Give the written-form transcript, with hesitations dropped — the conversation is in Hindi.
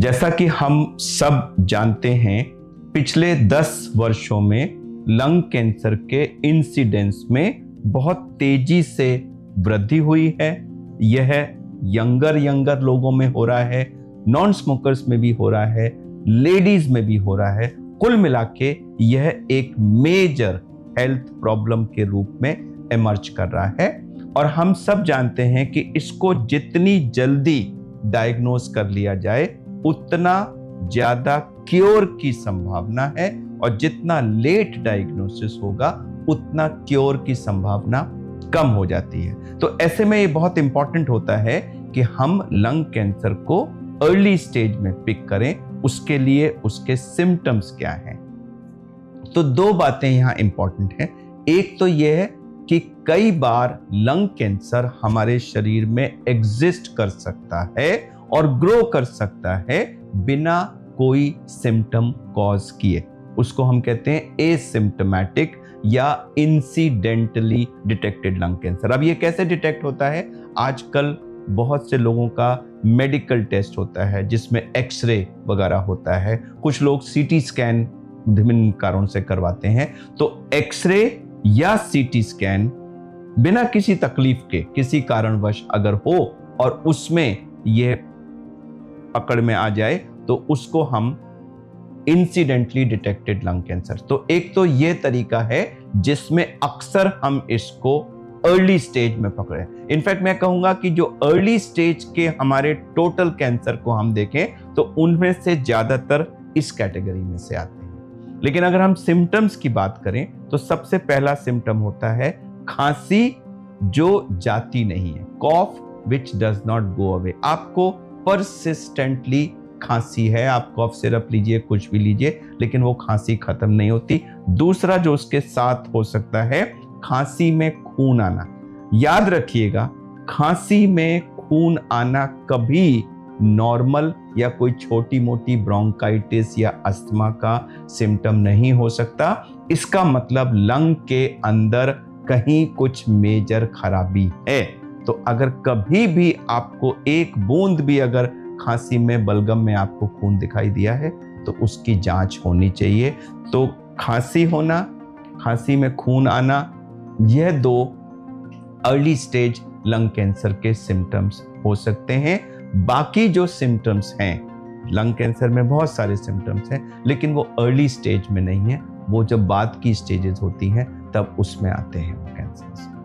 जैसा कि हम सब जानते हैं, पिछले 10 वर्षों में लंग कैंसर के इंसिडेंस में बहुत तेजी से वृद्धि हुई है। यह यंगर लोगों में हो रहा है, नॉन स्मोकर्स में भी हो रहा है, लेडीज में भी हो रहा है। कुल मिला के यह एक मेजर हेल्थ प्रॉब्लम के रूप में इमर्ज कर रहा है और हम सब जानते हैं कि इसको जितनी जल्दी डायग्नोज कर लिया जाए उतना ज्यादा क्योर की संभावना है और जितना लेट डायग्नोसिस होगा उतना क्योर की संभावना कम हो जाती है। तो ऐसे में ये बहुत इंपॉर्टेंट होता है कि हम लंग कैंसर को अर्ली स्टेज में पिक करें। उसके लिए उसके सिम्टम्स क्या हैं? तो दो बातें यहां इंपॉर्टेंट हैं। एक तो यह है कि कई बार लंग कैंसर हमारे शरीर में एग्जिस्ट कर सकता है और ग्रो कर सकता है बिना कोई सिम्टम कॉज किए। उसको हम कहते हैं एसिम्प्टोमेटिक या इंसिडेंटली डिटेक्टेड लंग कैंसर। अब ये कैसे डिटेक्ट होता है? आजकल बहुत से लोगों का मेडिकल टेस्ट होता है जिसमें एक्सरे वगैरह होता है। कुछ लोग सीटी स्कैन विभिन्न कारणों से करवाते हैं। तो एक्सरे या सीटी स्कैन बिना किसी तकलीफ के किसी कारणवश अगर हो और उसमें यह पकड़ में आ जाए तो उसको हम इंसिडेंटली डिटेक्टेड लंग कैंसर। तो एक तो यह तरीका है जिसमें अक्सर हम इसको अर्ली स्टेज में पकड़े। इनफैक्ट मैं कहूंगा कि जो अर्ली स्टेज के हमारे टोटल कैंसर को हम देखें तो उनमें से ज्यादातर इस कैटेगरी में से आते हैं। लेकिन अगर हम सिम्टम्स की बात करें तो सबसे पहला सिम्टम होता है खांसी जो जाती नहीं है, cough which does not go away. आपको परसिस्टेंटली खांसी है, आप कॉफ सिरप लीजिए, कुछ भी लीजिए, लेकिन वो खांसी खत्म नहीं होती। दूसरा जो उसके साथ हो सकता है, खांसी में खून आना। याद रखिएगा, खांसी में खून आना कभी नॉर्मल या कोई छोटी मोटी ब्रोंकाइटिस या अस्थमा का सिम्टम नहीं हो सकता। इसका मतलब लंग के अंदर कहीं कुछ मेजर खराबी है। तो अगर कभी भी आपको एक बूंद भी अगर खांसी में, बलगम में आपको खून दिखाई दिया है तो उसकी जांच होनी चाहिए। तो खांसी होना, खांसी में खून आना, यह दो अर्ली स्टेज लंग कैंसर के सिम्टम्स हो सकते हैं। बाकी जो सिम्टम्स हैं, लंग कैंसर में बहुत सारे सिम्टम्स हैं, लेकिन वो अर्ली स्टेज में नहीं है। वो जब बाद की स्टेजेस होती हैं तब उसमें आते हैं कैंसर।